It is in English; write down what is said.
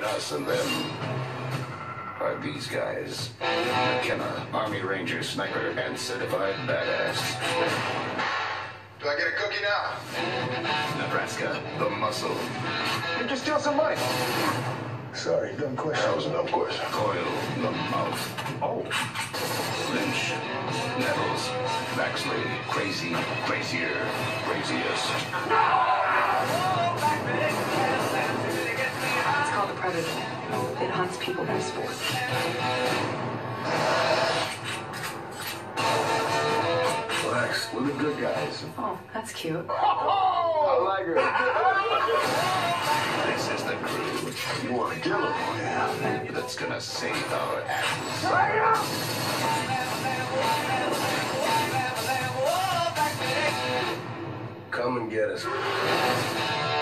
between us and them are these guys. McKenna, Army Ranger, sniper, and certified badass. Do I get a cookie now? Nebraska, the muscle. You just steal some money. Sorry, dumb question. That was a dumb question. Coil, the mouth. Oh. Lynch, Nettles, Baxley, crazy, crazier, craziest. It's called the Predator. It hunts people by sport. Relax, we're the good guys. Oh, that's cute. I like her. This is the crew. You want to kill him? Yeah. That's gonna save our asses. Come and get us.